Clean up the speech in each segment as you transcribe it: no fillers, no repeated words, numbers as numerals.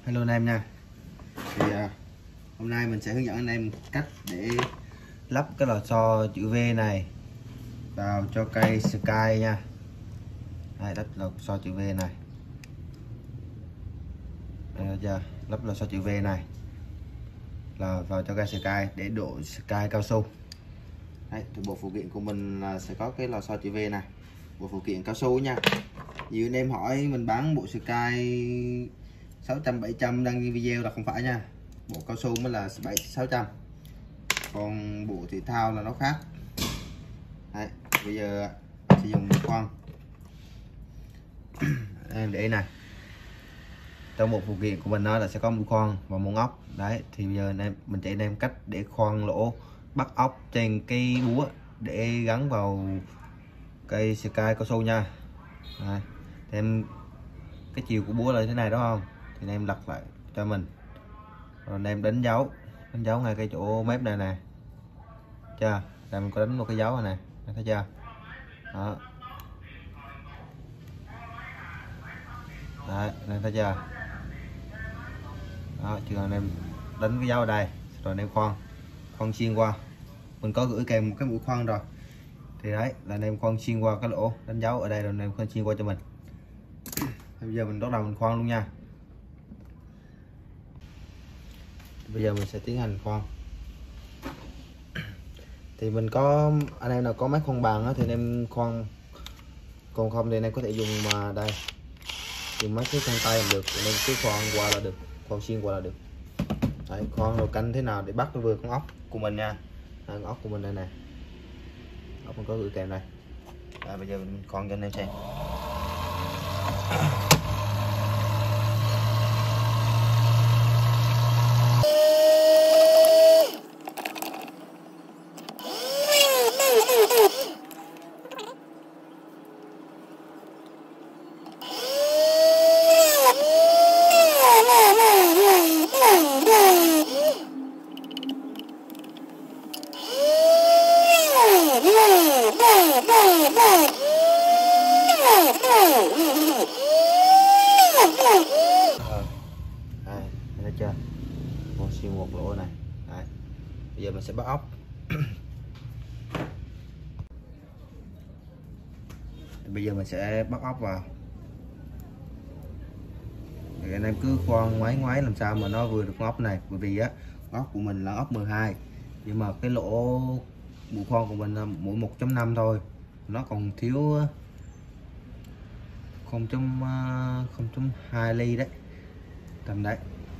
Hello anh em nha. Thì hôm nay mình sẽ hướng dẫn anh em cách để lắp cái lò xo chữ V này vào cho cây Sky nha. Đây, lắp lò xo chữ V này. Đây được chưa? Lắp lò xo chữ V này là vào cho cây Sky để độ Sky cao su. Đấy, thì bộ phụ kiện của mình là sẽ có cái lò xo chữ V này, bộ phụ kiện cao su nha. Nhiều anh em hỏi mình bán bộ Sky 600 700 đăng như video là không phải nha, bộ cao su mới là 600, còn bộ thể thao là nó khác. Đấy, bây giờ sử dụng mũi khoan em để này, trong bộ phụ kiện của mình nó là sẽ có mũi khoan và muỗng ốc. Đấy, thì bây giờ mình chỉ đem cách để khoan lỗ bắt ốc trên cái búa để gắn vào cây Sky cao su nha. Đấy, em cái chiều của búa là thế này đúng không, thì em lật lại cho mình rồi em đánh dấu ngay cái chỗ mép này nè, chưa, là mình có đánh một cái dấu này nè, thấy chưa đó. Đấy, nên thấy chưa đó, chưa, anh em đánh cái dấu ở đây rồi anh em khoan xuyên qua, mình có gửi kèm một cái mũi khoan rồi, thì đấy là anh em khoan xuyên qua cái lỗ đánh dấu ở đây rồi anh em khoan xuyên qua cho mình. Bây giờ mình bắt đầu mình khoan luôn nha. Bây giờ mình sẽ tiến hành khoan. Thì mình có anh em nào có máy khoan bằng thì anh em khoan, còn không thì anh em có thể dùng mà đây, dùng máy cái khoan tay làm được, anh em cứ khoan qua là được, khoan xuyên qua là được. Đấy, khoan đầu canh thế nào để bắt vừa con ốc của mình nha. Con ốc của mình đây nè, ốc mình có gửi kèm đây. Đấy, bây giờ mình khoan cho anh em xem. Đây, thấy chưa? Một xuyên một lỗ này. Đấy. Bây giờ mình sẽ bắt ốc. Bây giờ mình sẽ bắt ốc vào. Thì anh em cứ khoan ngoái làm sao mà nó vừa được con ốc này, bởi vì á ốc của mình là ốc 12, nhưng mà cái lỗ mũi khoan của mình là mũi 1.5 thôi, nó còn thiếu 0.2 ly đấy, tầm đấy.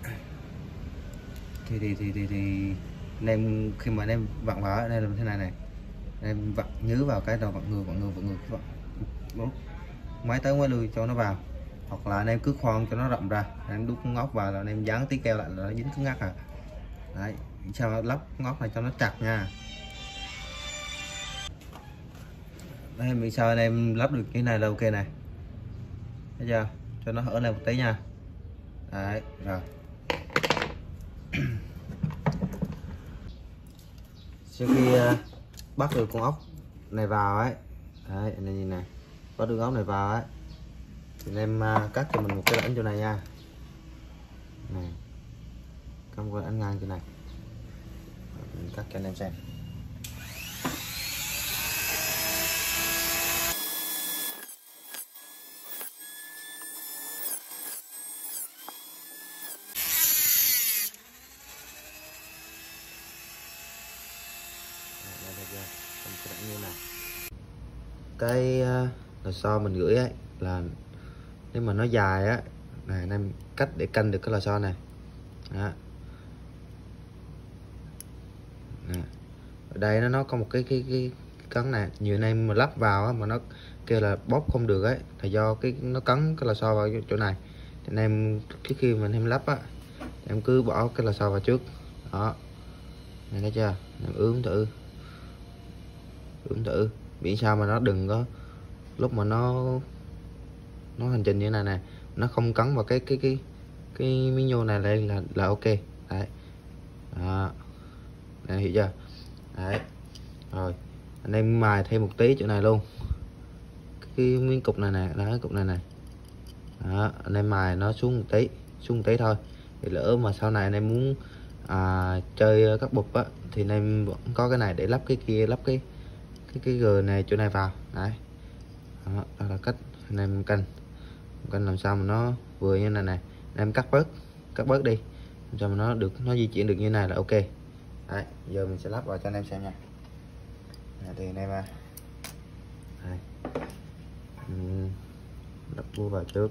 Thì anh em khi mà anh em vặn vào đây là thế này này, anh em vặn nhớ vào cái đầu vặn ngược máy tới máy lui cho nó vào, hoặc là anh em cứ khoan cho nó rộng ra, anh em đút con ốc vào là anh em dán tí keo lại là nó dính cứng ngắc à. Đấy, sao lắp con ốc này cho nó chặt nha. Đây, vì sao anh em lắp được cái này là ok này, thấy chưa, cho nó hở lên một tí nha. Đấy, rồi sau khi bắt được con ốc này vào ấy, đấy anh em nhìn này, bắt được ốc này vào ấy thì anh em cắt cho mình một cái rãnh chỗ này nha, này cắt một cái rãnh ngang chỗ này, mình cắt cho anh em xem. Cái lò xo mình gửi ấy là nếu mà nó dài á này, anh em cách để canh được cái lò xo này. Đó. Nè. Ở đây nó có một cái cấn này, nhiều anh em mà lắp vào á, mà nó kêu là bóp không được ấy, là do cái nó cấn cái lò xo vào chỗ này. Thì anh em trước khi mình em lắp á, em cứ bỏ cái lò xo vào trước đó, này thấy chưa, em ướm thử miễn sao mà nó đừng có lúc mà nó hành trình như thế này nè, nó không cấn vào cái miếng nhôm này đây là ok. Đấy đó, này hiểu chưa. Đấy rồi anh em mài thêm một tí chỗ này luôn, cái miếng cục này nè, đó cục này này đó, anh em mài nó xuống một tí xuống tí thôi. Thì lỡ mà sau này anh em muốn chơi các bụp á thì anh em vẫn có cái này để lắp cái kia, lắp cái g này chỗ này vào đấy. Đó là cách anh em canh làm sao mà nó vừa như này này. Anh em cắt bớt đi cho mà nó di chuyển được như này là ok. Đấy, giờ mình sẽ lắp vào cho anh em xem nha. Thì anh em đây, lắp búa vào trước.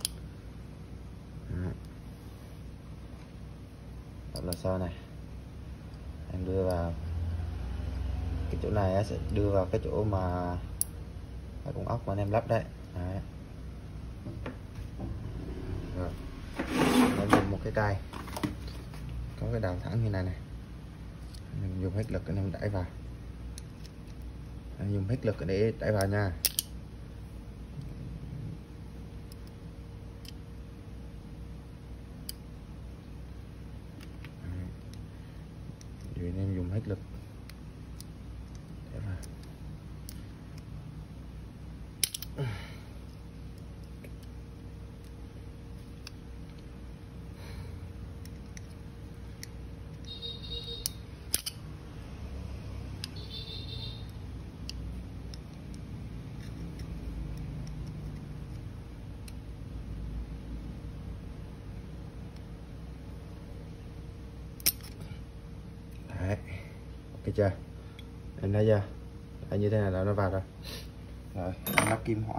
Đó là sau này em đưa vào cái chỗ này sẽ đưa vào cái chỗ mà cái con ốc mà anh em lắp đấy. Đấy. Rồi em dùng một cái cây có cái đầu thẳng như này này, mình dùng hết lực anh em đẩy vào, em dùng hết lực để đẩy vào nha. Rồi anh em dùng hết lực để vào. Đấy, ok chưa? Em thấy chưa? Là như thế này là nó vào rồi. Rồi, lắp kim hỏa.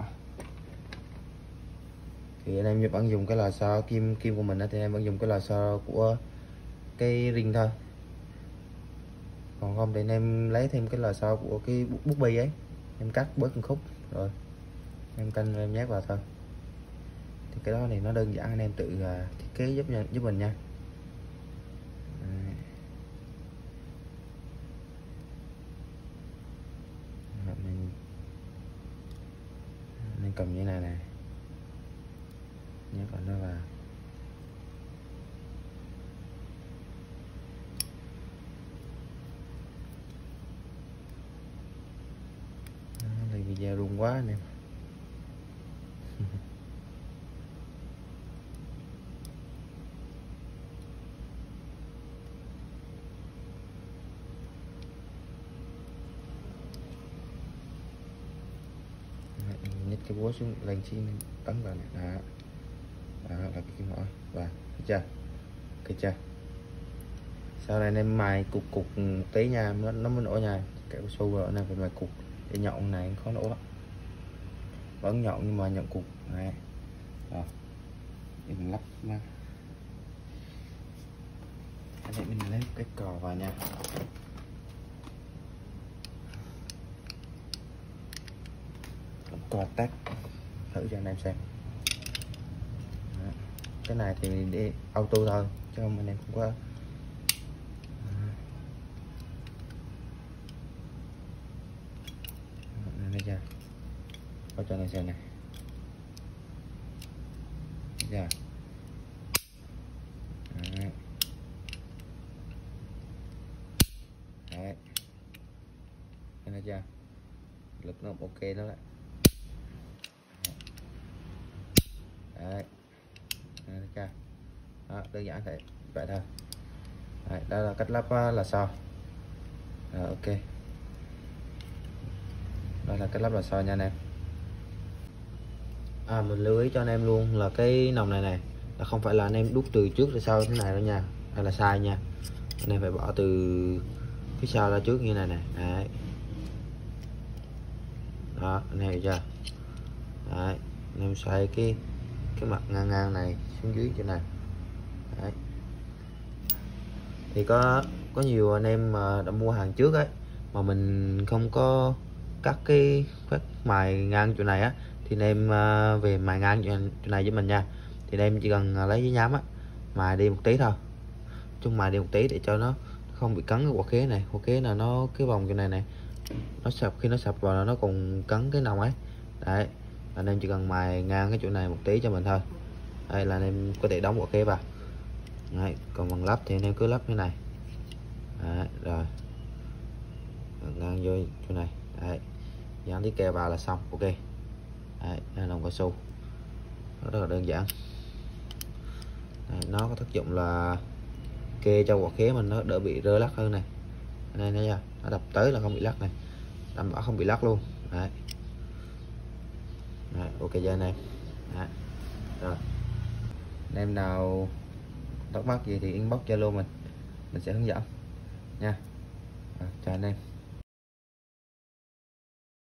Thì anh em vẫn dùng cái lò xo kim của mình thì em vẫn dùng cái lò xo của cái ring thôi. Còn không thì anh em lấy thêm cái lò xo của cái bút bi ấy, em cắt bớt một khúc rồi em canh em nhét vào thôi. Thì cái đó thì nó đơn giản, anh em tự thiết kế giúp mình nha. Mình cầm như này này, nhét vào nó vào. Đây video rung quá anh em. Nhét cái búa xuống lên xin tấn vào này. Đó là cái kim loại và được chưa? Ok chưa? Sau này anh em mài cục một tí nha, nó mới nổ nha. Kẹo su rồi anh em phải mài cục để nhọn này khó nổ lắm. Vẫn nhọn nhưng mà nhọn cục này. Rồi để mình lắp nha. Anh em mình lấy cái cò vào nha. Cò tắt thử cho anh em xem. Đó. Cái này thì mình đi auto thôi chứ không anh em không có. Đây chưa? Có cho anh xem này. Đấy. Đấy. Đấy. Thấy chưa? Lực nó ok đó đấy. Đấy. Thấy chưa? Đó, đơn giản vậy thôi. Đấy, đó là cách lắp là sao. Rồi, ok. Đây là cách lắp là sao nha anh em. Mình lưu ý cho anh em luôn là cái nòng này này là không phải là anh em đút từ trước ra sau thế này đâu nha, đây là sai nha. Anh em phải bỏ từ phía sau ra trước như này nè. Đấy. Đó, anh em hiểu chưa? Đấy, anh em xoay cái mặt ngang này xuống dưới chỗ này. Đấy. Thì có nhiều anh em mà đã mua hàng trước ấy mà mình không có cắt cái phát mài ngang chỗ này á, thì anh em về mài ngang chỗ này với mình nha. Thì anh em chỉ cần lấy giấy nhám á mài đi một tí thôi, chung mài đi một tí để cho nó không bị cắn cái quả khế này. Quả khế là nó cái vòng chỗ này này nó sập, khi nó sập vào nó còn cắn cái nòng ấy. Đấy, anh em chỉ cần mài ngang cái chỗ này một tí cho mình thôi. Đây là anh em có thể đóng quả khế vào. Đấy, còn bằng lắp thì anh em cứ lắp như này. Đấy, rồi ngang vô chỗ này. Đấy, dán tí keo vào là xong. Ok. Đấy, nòng cao su rất là đơn giản. nó có tác dụng là kê cho quả khế mình nó đỡ bị rơi lắc hơn này. Đây thấy chưa, nó đập tới là không bị lắc này, đảm bảo không bị lắc luôn. Đấy. Đấy, ok chưa anh em. Đấy. Rồi anh em nào thắc mắc gì thì inbox Zalo mình sẽ hướng dẫn nha. Chào anh em.